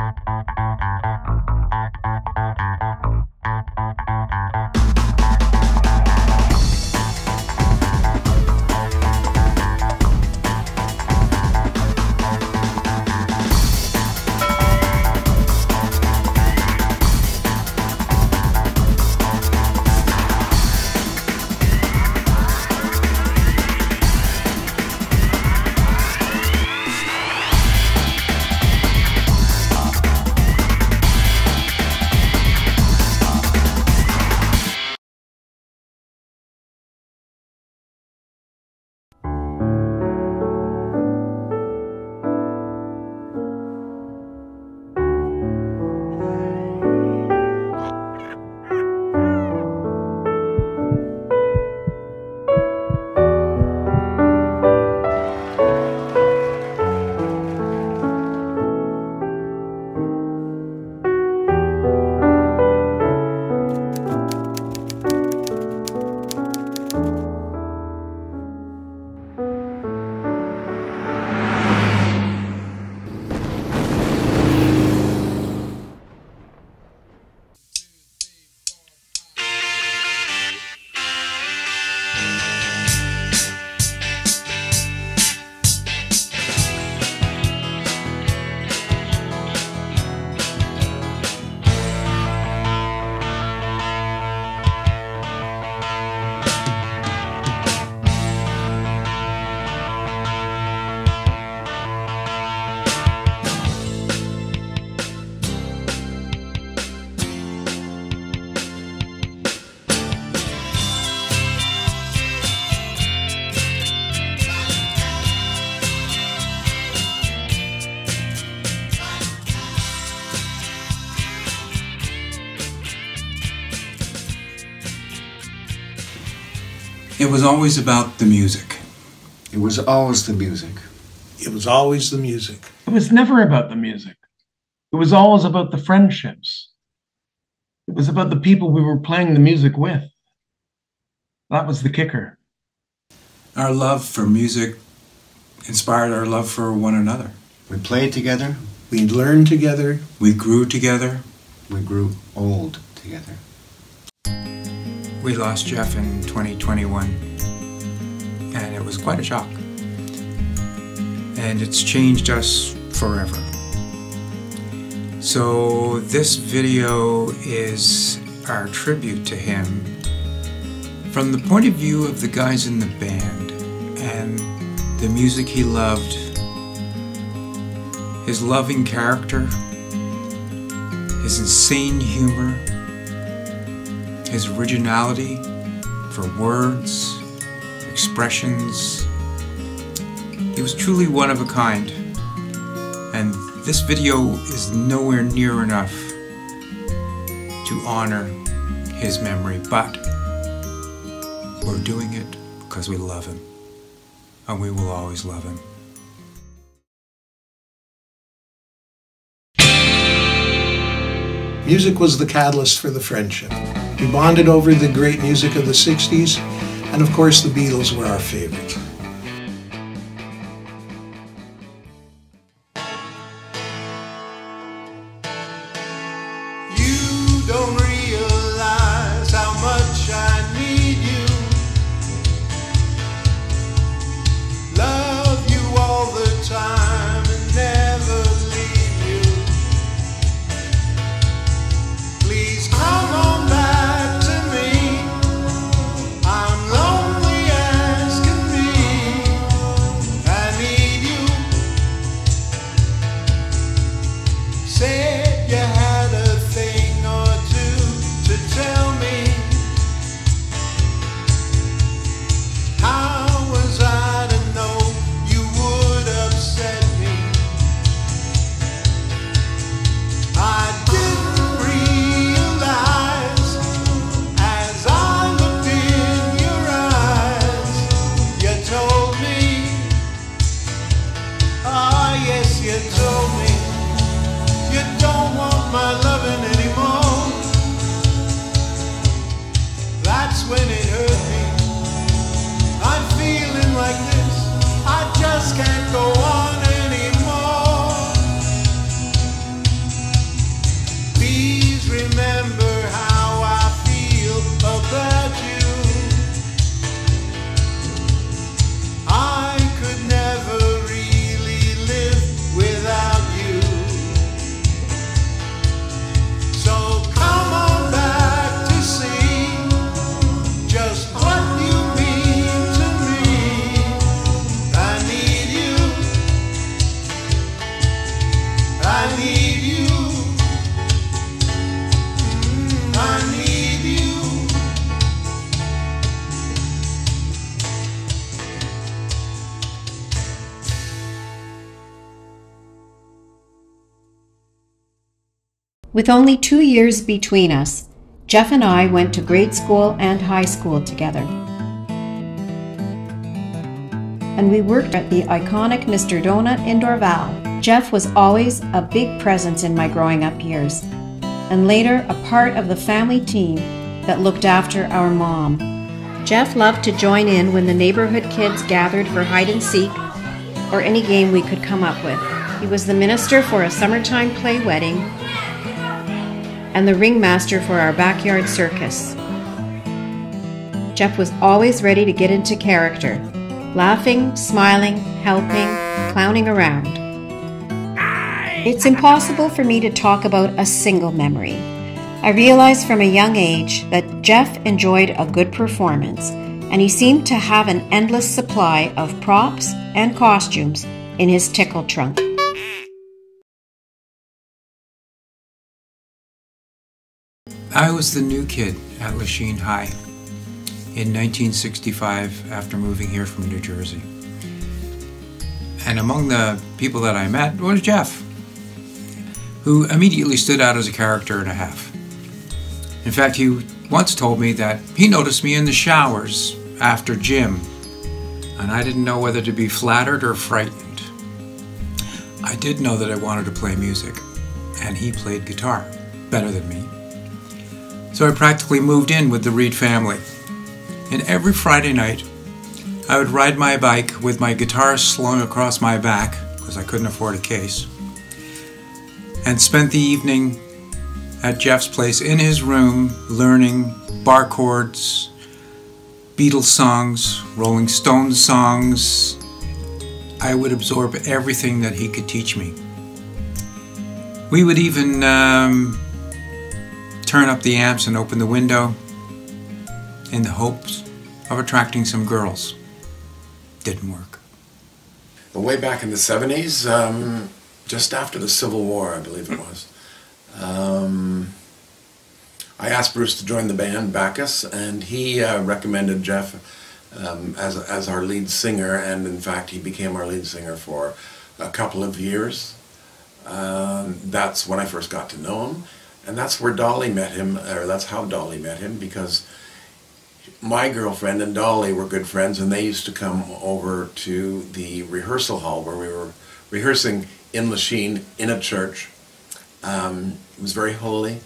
It was always about the music. It was always the music. It was always the music. It was never about the music. It was always about the friendships. It was about the people we were playing the music with. That was the kicker. Our love for music inspired our love for one another. We played together. We learned together. We grew together. We grew old together. We lost Jeff in 2021, and it was quite a shock. And it's changed us forever. So this video is our tribute to him from the point of view of the guys in the band and the music he loved, his loving character, his insane humor, his originality for words, expressions. He was truly one of a kind, and this video is nowhere near enough to honor his memory, but we're doing it because we love him, and we will always love him. Music was the catalyst for the friendship. We bonded over the great music of the 60s, and of course the Beatles were our favorite. You don't realize how much I need you. Love you all the time and never leave you. Please come on back to me. I'm lonely as can be. I need you. I need you. With only 2 years between us, Jeff and I went to grade school and high school together. And we worked at the iconic Mr. Donut in Dorval. Jeff was always a big presence in my growing up years, and later a part of the family team that looked after our mom. Jeff loved to join in when the neighborhood kids gathered for hide and seek or any game we could come up with. He was the minister for a summertime play wedding and the ringmaster for our backyard circus. Jeff was always ready to get into character, laughing, smiling, helping, clowning around. It's impossible for me to talk about a single memory. I realized from a young age that Jeff enjoyed a good performance, and he seemed to have an endless supply of props and costumes in his tickle trunk. I was the new kid at Lachine High in 1965 after moving here from New Jersey. And among the people that I met was Jeff, who immediately stood out as a character and a half. In fact, he once told me that he noticed me in the showers after gym, and I didn't know whether to be flattered or frightened. I did know that I wanted to play music, and he played guitar better than me. So I practically moved in with the Reed family. And every Friday night, I would ride my bike with my guitar slung across my back, because I couldn't afford a case, and spent the evening at Jeff's place in his room learning bar chords, Beatles songs, Rolling Stones songs. I would absorb everything that he could teach me. We would even turn up the amps and open the window in the hopes of attracting some girls. Didn't work. Way back in the 70s, just after the Civil War, I believe it was, I asked Bruce to join the band, Bacchus, and he recommended Jeff as our lead singer, and in fact he became our lead singer for a couple of years. That's when I first got to know him, and that's where Dolly met him, or that's how Dolly met him, because my girlfriend and Dolly were good friends, and they used to come over to the rehearsal hall where we were rehearsing in Lachine in a church. It was very holy,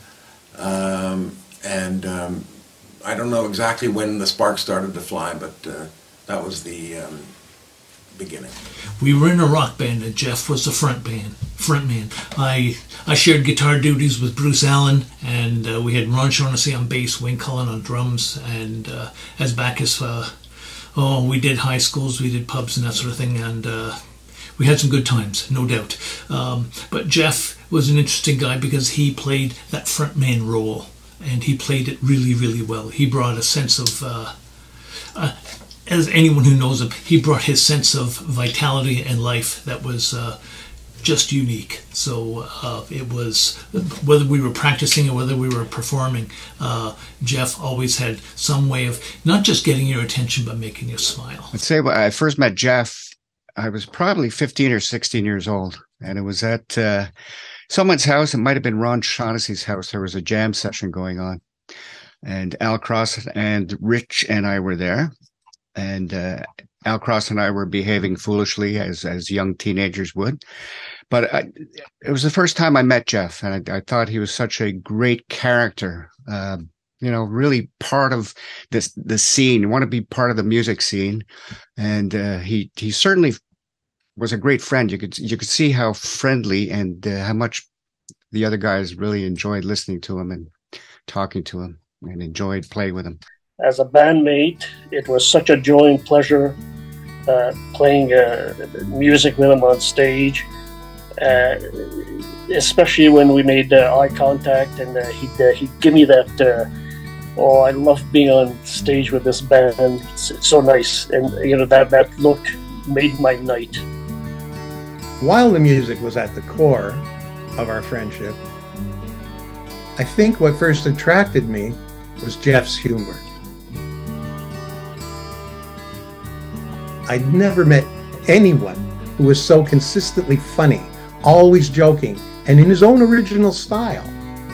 and I don't know exactly when the spark started to fly, but that was the beginning. We were in a rock band, and Jeff was the frontman. I shared guitar duties with Bruce Allen, and we had Ron Shaughnessy on bass, Wayne Cullen on drums, and as Bacchus, we did high schools, we did pubs and that sort of thing, and we had some good times, no doubt. But Jeff was an interesting guy because he played that frontman role, and he played it really, really well. He brought a sense of, as anyone who knows him, he brought his sense of vitality and life that was just unique. So it was, whether we were practicing or whether we were performing, Jeff always had some way of not just getting your attention, but making you smile. I'd say when I first met Jeff, I was probably 15 or 16 years old, and it was at someone's house. It might have been Ron Shaughnessy's house. There was a jam session going on, and Al Cross and Rich and I were there. And Al Cross and I were behaving foolishly as young teenagers would. But it was the first time I met Jeff, and I thought he was such a great character. Really part of the scene. You want to be part of the music scene, and he certainly was a great friend. You could see how friendly and how much the other guys really enjoyed listening to him and talking to him, and enjoyed playing with him. As a bandmate, it was such a joy and pleasure playing music with him on stage, especially when we made eye contact, and he'd give me that, I love being on stage with this band. It's so nice, and that look made my night. While the music was at the core, of our friendship, I think what first attracted me was Jeff's humor. I'd never met anyone who was so consistently funny, always joking, and in his own original style.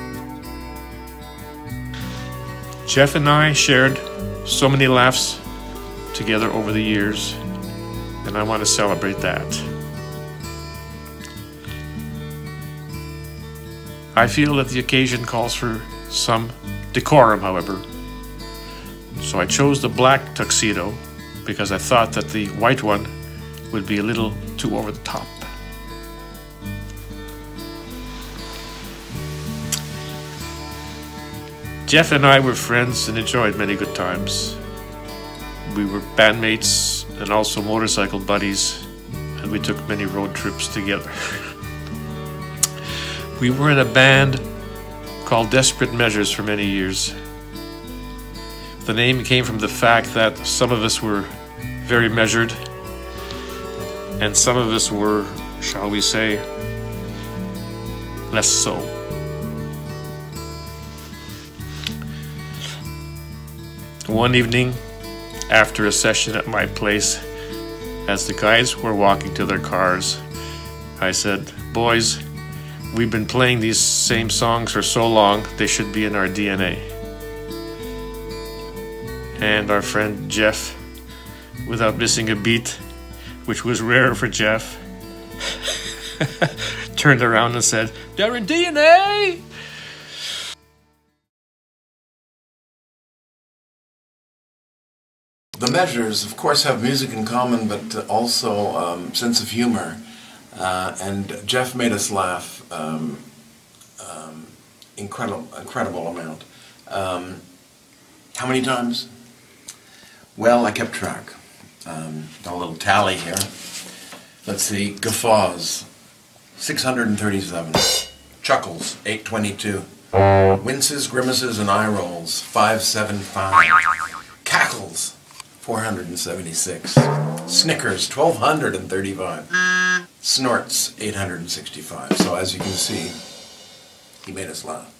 Jeff and I shared so many laughs together over the years, and I want to celebrate that. I feel that the occasion calls for some decorum, however, so I chose the black tuxedo because I thought that the white one would be a little too over the top. Jeff and I were friends and enjoyed many good times. We were bandmates and also motorcycle buddies, and we took many road trips together. We were in a band called Desperate Measures for many years. The name came from the fact that some of us were very measured, and some of us were, shall we say, less so. One evening, after a session at my place, as the guys were walking to their cars, I said, "Boys, we've been playing these same songs for so long, they should be in our DNA." And our friend Jeff, without missing a beat, which was rare for Jeff, turned around and said, "They're in DNA!" The Measures, of course, have music in common, but also sense of humor. And Jeff made us laugh incredible amount. How many times? Well, I kept track. Got a little tally here. Let's see. Guffaws, 637. Chuckles, 822. Winces, grimaces, and eye rolls, 575. Cackles, 476. Snickers, 1,235. Snorts, 865. So as you can see, he made us laugh.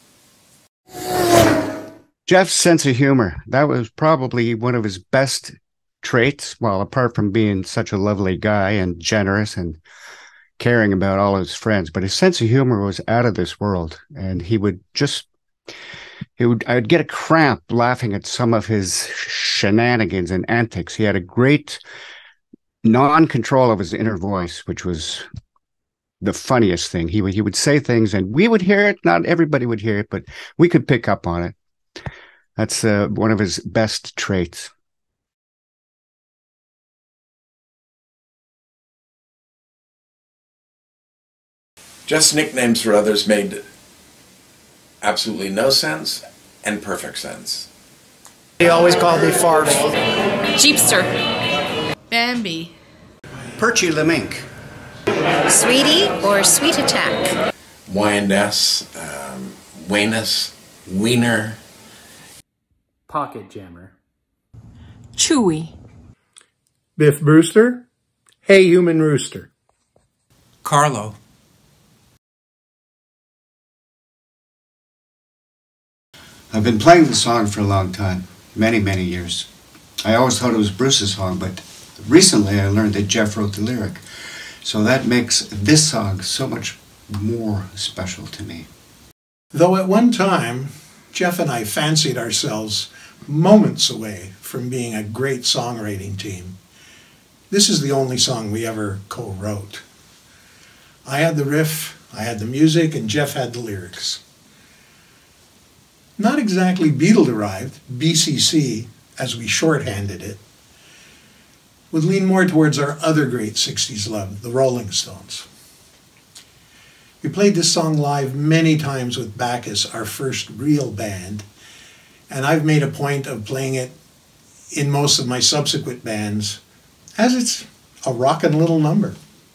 Jeff's sense of humor, that was probably one of his best traits. Well, apart from being such a lovely guy and generous and caring about all his friends, but his sense of humor was out of this world. And I'd get a cramp laughing at some of his shenanigans and antics. He had a great non-control of his inner voice, which was the funniest thing. He would say things and we would hear it. Not everybody would hear it, but we could pick up on it. That's one of his best traits. Jeff's nicknames for others made absolutely no sense and perfect sense. He always called me Farf. Jeepster. Bambi. Perchy the Mink. Sweetie or Sweet Attack. Wyandotte, Wanus, Wiener. Pocket Jammer. Chewy. Biff Brewster. Hey Human Rooster. Carlo. I've been playing the song for a long time, many, many years. I always thought it was Bruce's song, but recently I learned that Jeff wrote the lyric. So that makes this song so much more special to me. Though at one time, Jeff and I fancied ourselves moments away from being a great songwriting team, this is the only song we ever co-wrote. I had the riff, I had the music, and Jeff had the lyrics. Not exactly Beatle-derived, BCC, as we shorthanded it, would lean more towards our other great 60s love, the Rolling Stones. We played this song live many times with Bacchus, our first real band, and I've made a point of playing it in most of my subsequent bands, as it's a rockin' little number.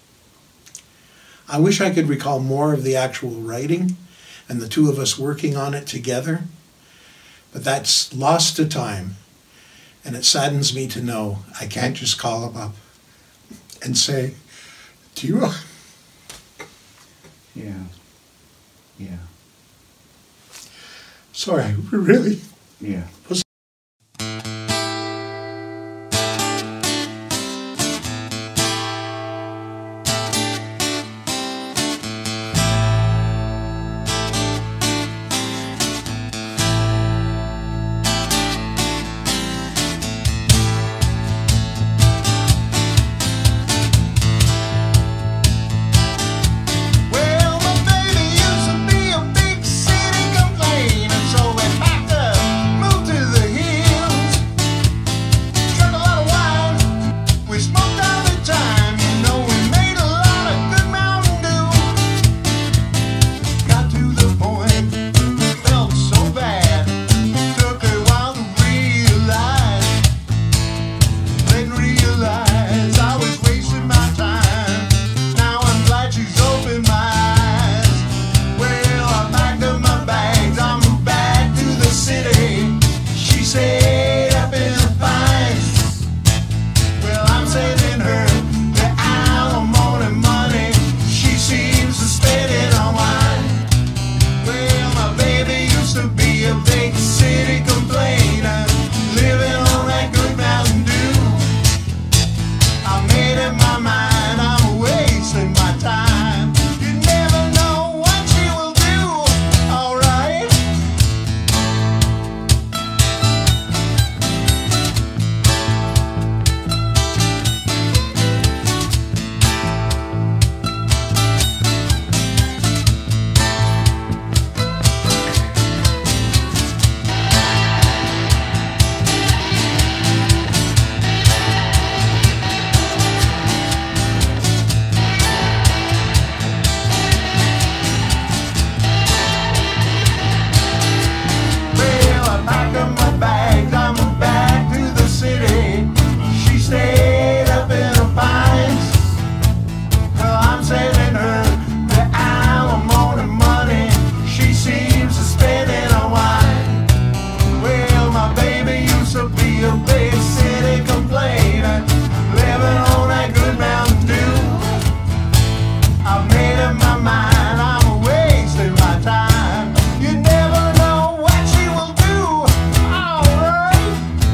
I wish I could recall more of the actual writing and the two of us working on it together, but that's lost to time, and it saddens me to know I can't just call him up and say, "Do you Yeah. Yeah. Sorry, really? Yeah. Well, my baby used to be a big city complainer, so we packed up, moved to the hills, drank a lot of wine, we smoked all the time, you know we made a lot of good Mountain Dew. Got to the point, felt so bad, took a while to realize, then realize I was wasting my time. Now I'm glad she's opened my eyes. Well, I packed up my bags, I moved back to the city. She stayed up in the pines. Well, I'm sending her the alimony money. She seems to spend it on wine. Well, my baby used to be a big city complainer, living on that good Mountain Dew. I made up my mind, I'm wasting my time. You never know what she will do, alright? Well, I packed up my bags, I moved back to the city. She stayed up in the pines. Well, I'm sending her the alimony money. She seems to spend it on wine. Well, my baby used to be a big city complainer, living on that good Mountain Dew. I made up my mind, I'm wasting my time. You never know what she will do, alright?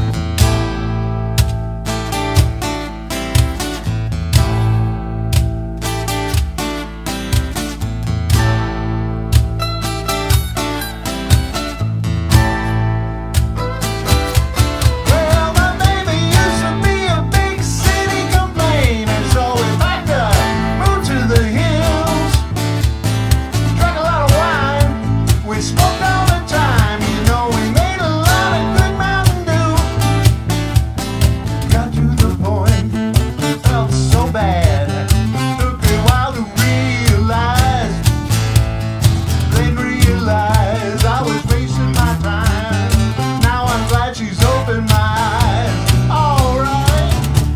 Well, my baby used to be a big city complainer, so we packed up, moved to the hills, drank a lot of wine, we smoked all the time, you know we made a lot of good Mountain Dew. Got to the point, felt so bad, took a while to realize, then realize I was wasting my time. Now I'm glad she's opened my eyes, alright.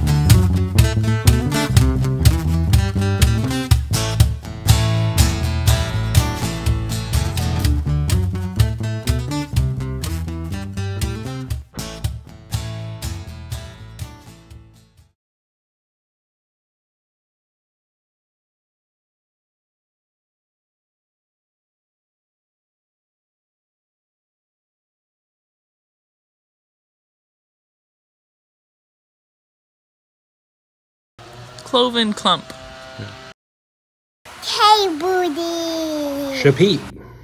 Cloven clump. Hey, Booty. Shapit.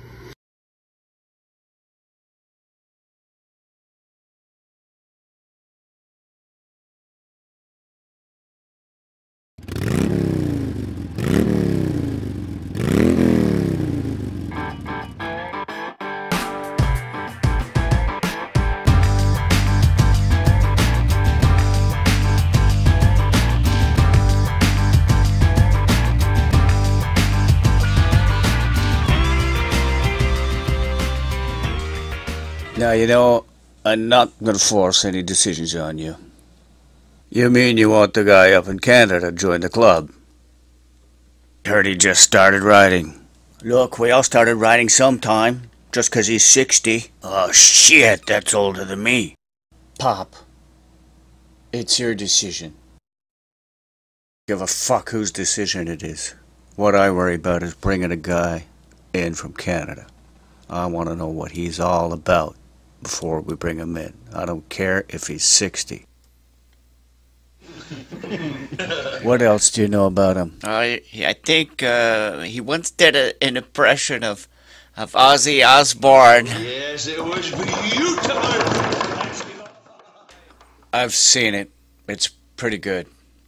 Now, you know, I'm not going to force any decisions on you. You mean you want the guy up in Canada to join the club? Heard he just started riding. Look, we all started riding sometime, just 'cause he's 60. Oh, shit, that's older than me. Pop, it's your decision. Give a fuck whose decision it is. What I worry about is bringing a guy in from Canada. I want to know what he's all about before we bring him in. I don't care if he's 60. What else do you know about him? I think he once did an impression of Ozzy Osbourne. Yes, it was beautiful. I've seen it. It's pretty good.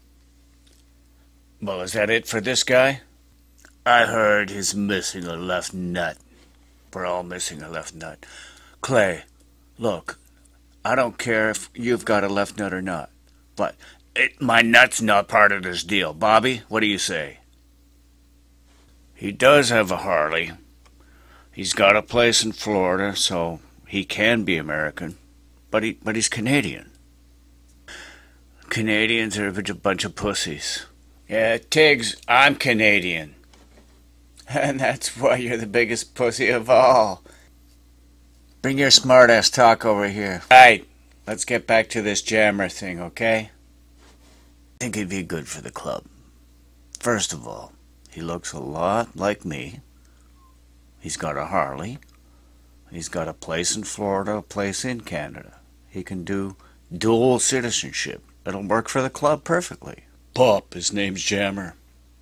Well, is that it for this guy? I heard he's missing a left nut. We're all missing a left nut. Clay, look, I don't care if you've got a left nut or not, but my nut's not part of this deal. Bobby, what do you say? He does have a Harley. He's got a place in Florida, so he can be American, but he's Canadian. Canadians are a bunch of pussies. Yeah, Tiggs, I'm Canadian. And that's why you're the biggest pussy of all. Bring your smart-ass talk over here. Right, let's get back to this jammer thing, okay? I think he'd be good for the club. First of all, he looks a lot like me. He's got a Harley. He's got a place in Florida, a place in Canada. He can do dual citizenship. It'll work for the club perfectly. Pop, his name's Jammer.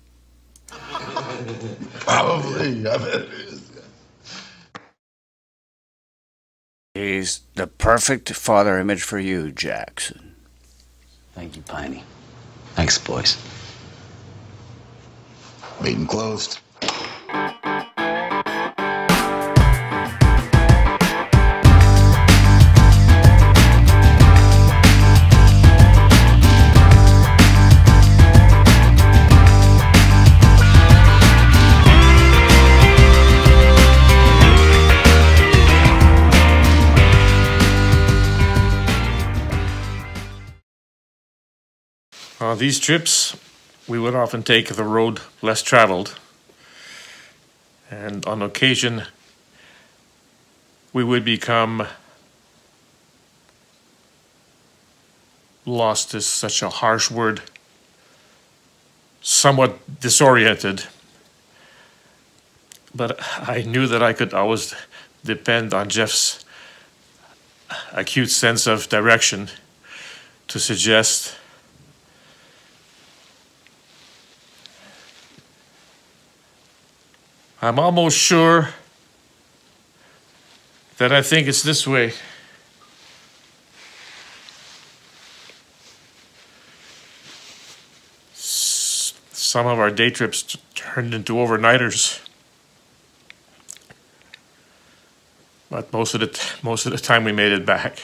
Probably, I bet it is. He's the perfect father image for you, Jackson. Thank you, Piney. Thanks, boys. Meeting closed. On these trips, we would often take the road less traveled, and on occasion, we would become lost is such a harsh word, somewhat disoriented. But I knew that I could always depend on Jeff's acute sense of direction to suggest I'm almost sure that I think it's this way. Some of our day trips turned into overnighters. But most of the time we made it back.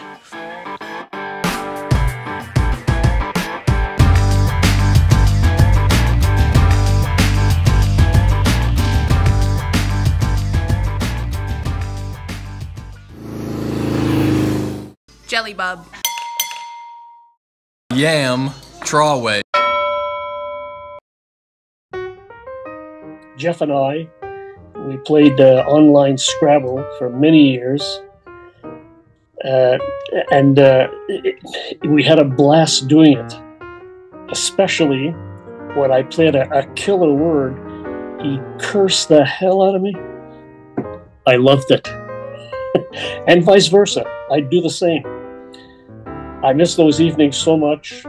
Jelly Bub. Yam Trawway. Jeff and I, we played online Scrabble for many years. We had a blast doing it. Especially when I played a killer word, he cursed the hell out of me. I loved it. And vice versa. I'd do the same. I miss those evenings so much.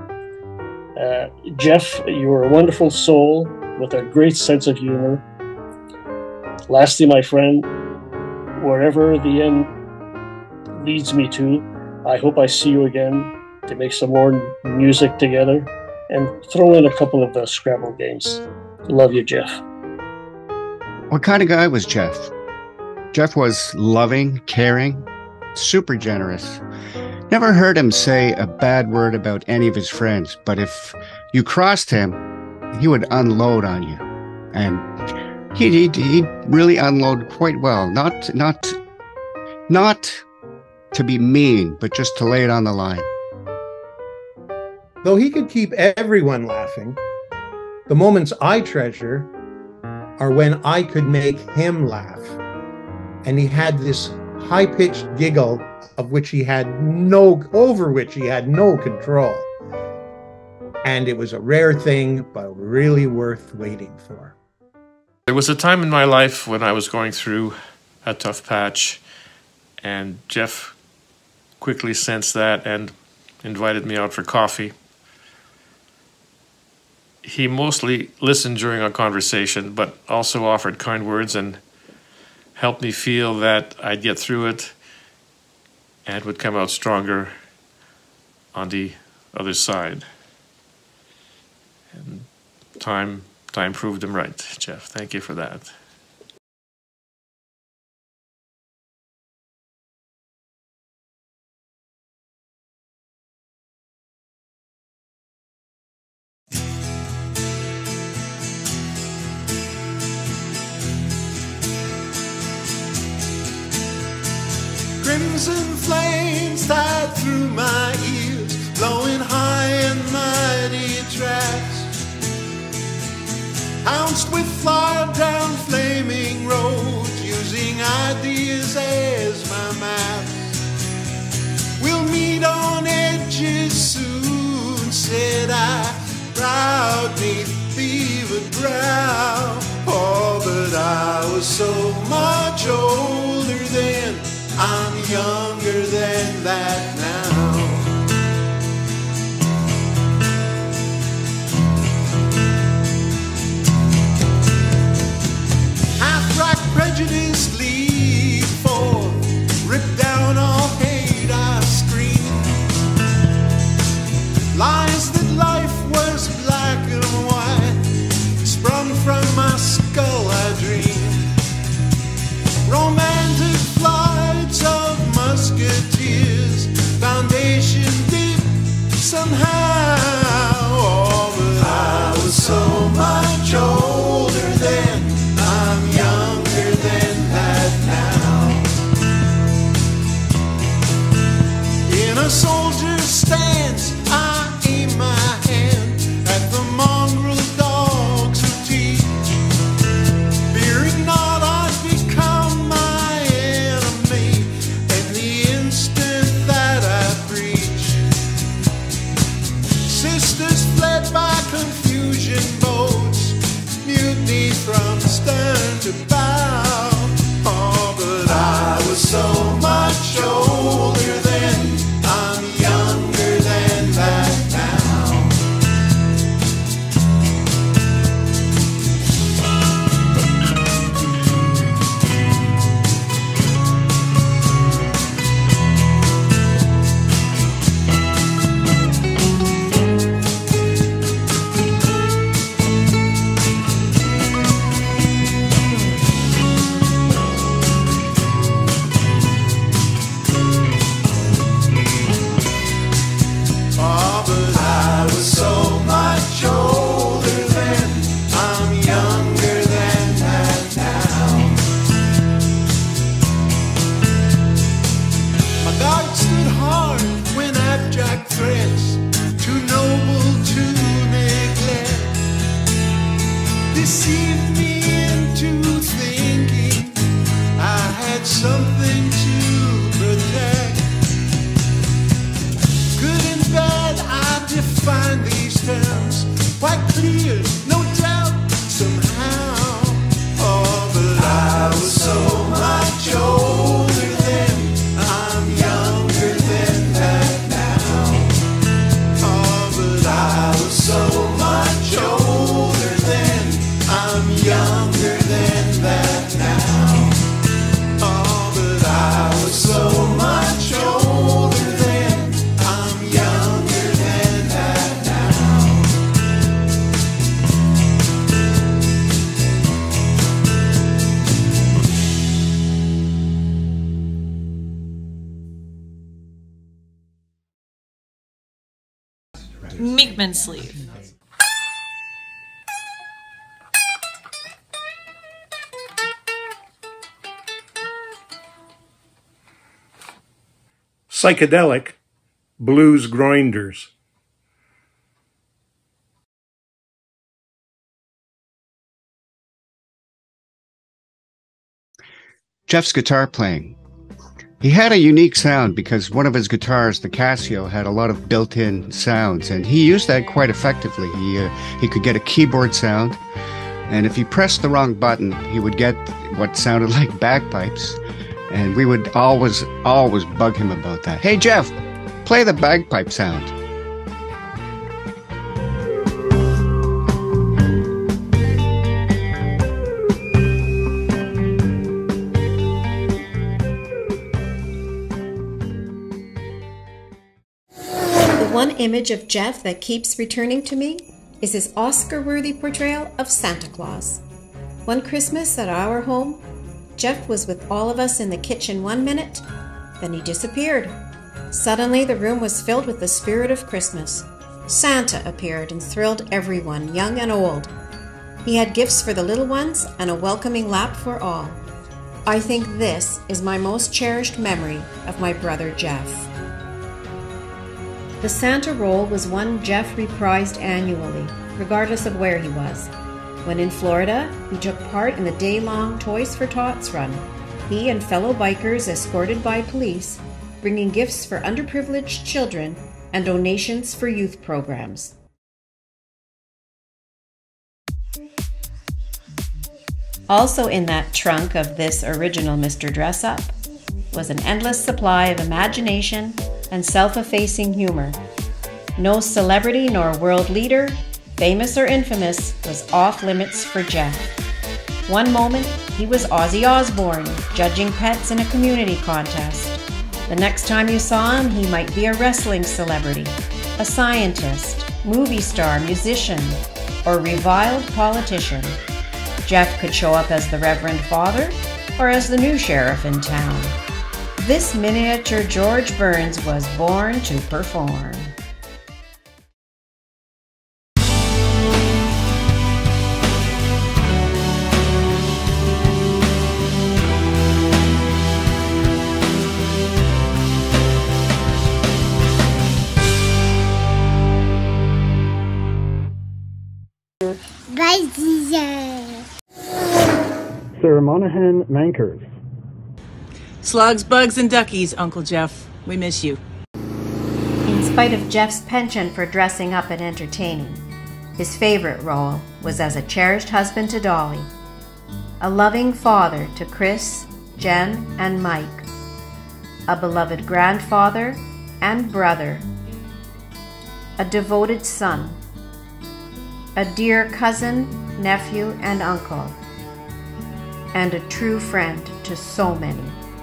Jeff, you're a wonderful soul with a great sense of humor. Lastly, my friend, wherever the end leads me to, I hope I see you again to make some more music together and throw in a couple of the Scrabble games. Love you, Jeff. What kind of guy was Jeff? Jeff was loving, caring, super generous. Never heard him say a bad word about any of his friends, but if you crossed him, he would unload on you. And he'd really unload quite well. Not to be mean, but just to lay it on the line. Though he could keep everyone laughing, the moments I treasure are when I could make him laugh. And he had this high-pitched giggle over which he had no control. And it was a rare thing, but really worth waiting for. There was a time in my life when I was going through a tough patch, and Jeff quickly sensed that and invited me out for coffee. He mostly listened during our conversation, but also offered kind words and helped me feel that I'd get through it and would come out stronger on the other side. And time proved him right, Jeff. Thank you for that. Crimson flames tied through my ears, blowing high in mighty tracks. Pounced with far down flaming roads, using ideas as my maps. We'll meet on edges soon, said I, proud neath fevered brow. Oh, but I was so much older then, I'm younger than that now. Half-black prejudice lead forth, rip down all hate I scream. Lies that life was black and white, sprung from my skull I dream. Romantic flights of musketeers, foundation deep somehow. Oh, but I was so much older then, I'm younger than that now. In a soldier's stance, I aim my hand at the mongrel dogs who teach, fearing not I'd become my enemy in the instant that I preach. Sisters fled by confusion boats, mutiny from stern to bow. Oh, but I was so much older then, I'm younger than that now. Oh, but I was so much older then, I'm younger than that now. My guard stood hard when abject threats, too noble to neglect, deceived me into thinking I had something to protect. Good and bad, I define these terms quite clear, no doubt, somehow. Oh, but I was so much older then, I'm younger than that now. Oh, but I was so much older then, I'm younger than that now. Oh, but I was so much older then, I'm younger than that now. Meekman sleeve. Psychedelic blues grinders. Jeff's guitar playing. He had a unique sound because one of his guitars, the Casio, had a lot of built-in sounds, and he used that quite effectively. He could get a keyboard sound, And if he pressed the wrong button, he would get what sounded like bagpipes. And we would always bug him about that. Hey, Jeff, play the bagpipe sound. The one image of Jeff that keeps returning to me is his Oscar-worthy portrayal of Santa Claus. One Christmas at our home, Jeff was with all of us in the kitchen 1 minute, then he disappeared. Suddenly, the room was filled with the spirit of Christmas. Santa appeared and thrilled everyone, young and old. He had gifts for the little ones and a welcoming lap for all. I think this is my most cherished memory of my brother Jeff. The Santa role was one Jeff reprised annually, regardless of where he was. When in Florida, he took part in the day-long Toys for Tots run, he and fellow bikers escorted by police, bringing gifts for underprivileged children and donations for youth programs. Also in that trunk of this original Mr. Dress-Up was an endless supply of imagination and self-effacing humor. No celebrity nor world leader, famous or infamous, was off limits for Jeff. One moment, he was Ozzy Osbourne, judging pets in a community contest. The next time you saw him, he might be a wrestling celebrity, a scientist, movie star, musician, or reviled politician. Jeff could show up as the Reverend Father or as the new sheriff in town. This miniature George Burns was born to perform. Bye, Jesus. Sarah Monahan Mankers. Slugs, bugs, and duckies, Uncle Jeff. We miss you. In spite of Jeff's penchant for dressing up and entertaining, his favorite role was as a cherished husband to Dolly, a loving father to Chris, Jen, and Mike, a beloved grandfather and brother, a devoted son, a dear cousin, nephew, and uncle, and a true friend to so many.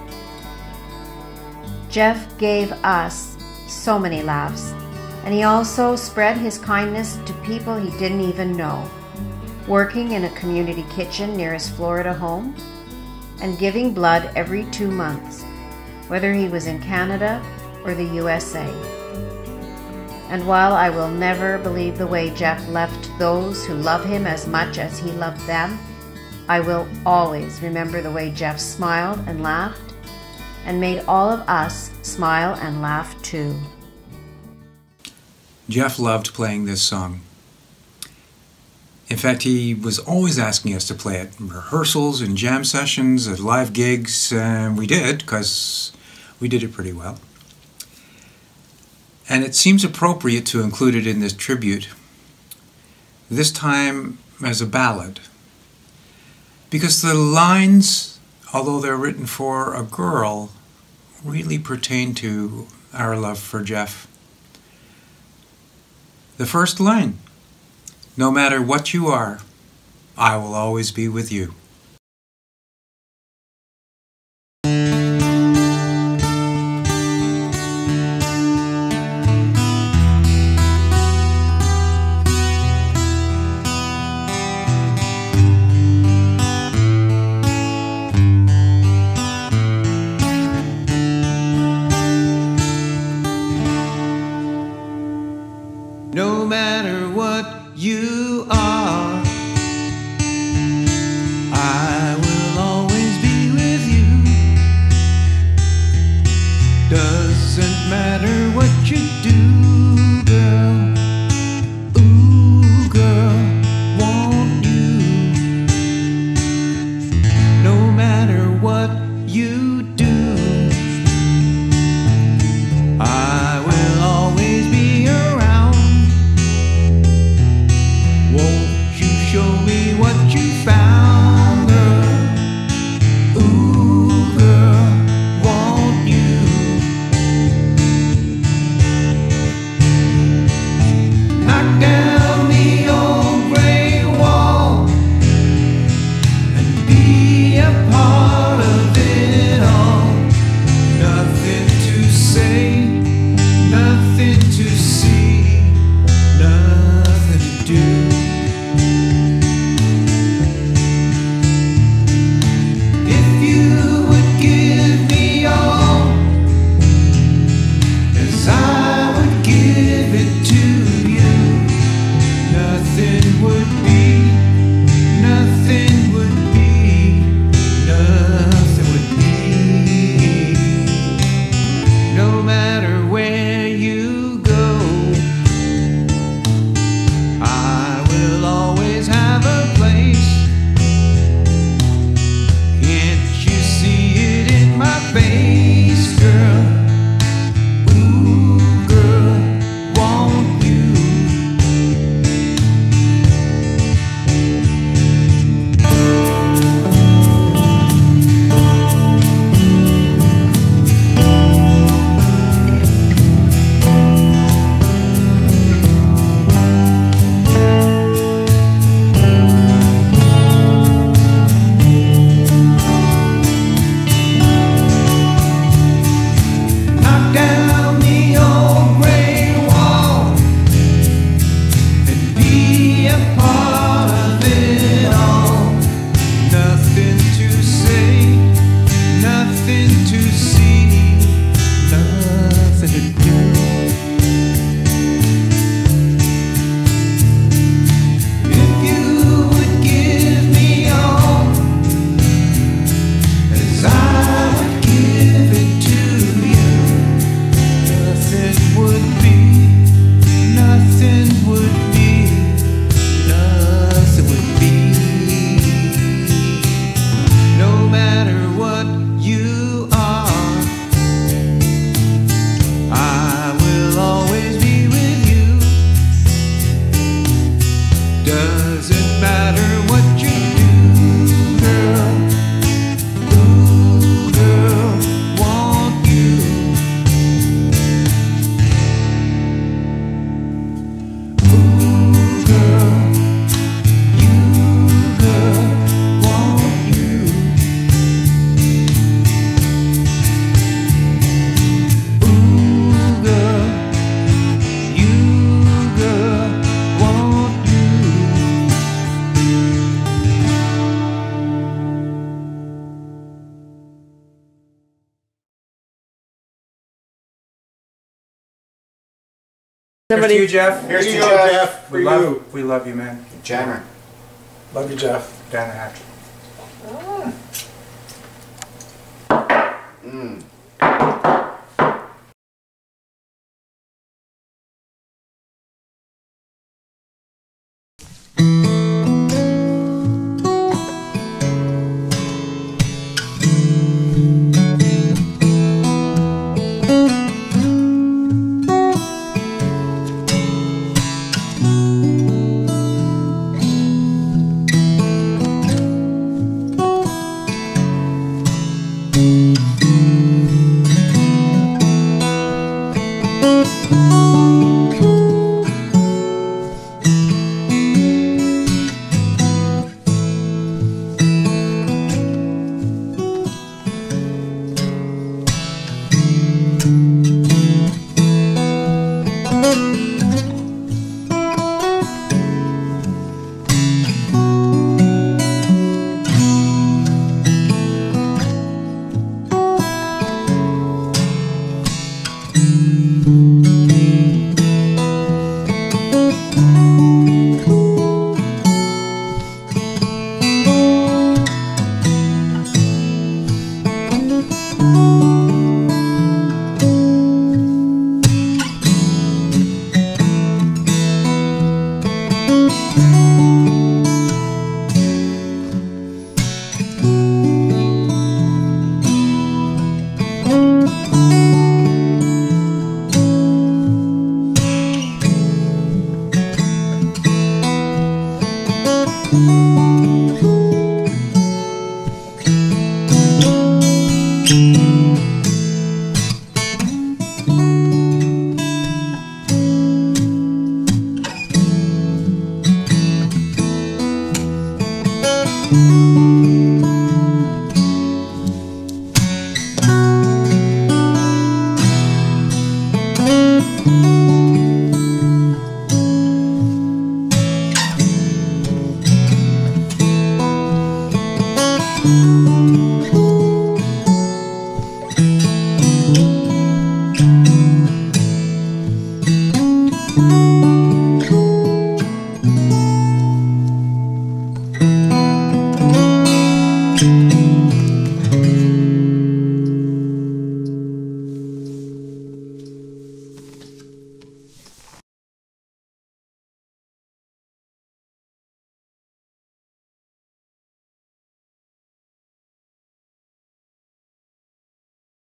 Jeff gave us so many laughs, and he also spread his kindness to people he didn't even know, working in a community kitchen near his Florida home, and giving blood every 2 months, whether he was in Canada or the USA. And while I will never believe the way Jeff left those who love him as much as he loved them, I will always remember the way Jeff smiled and laughed and made all of us smile and laugh too. Jeff loved playing this song. In fact, he was always asking us to play it in rehearsals and jam sessions, at live gigs, and we did, because we did it pretty well. And it seems appropriate to include it in this tribute, this time as a ballad, because the lines, although they're written for a girl, really pertain to our love for Jeff. The first line, "No matter what you are, I will always be with you." No matter what you are, I will always be with you. Doesn't matter what you do, girl. Ooh, girl, want you. No matter what you do, I will always be around. Won't you show me what you Here's to you, Jeff. Here's to you, Jeff. We love you, man. Jammer. Love you, Jeff. Down the hatch. Thank you.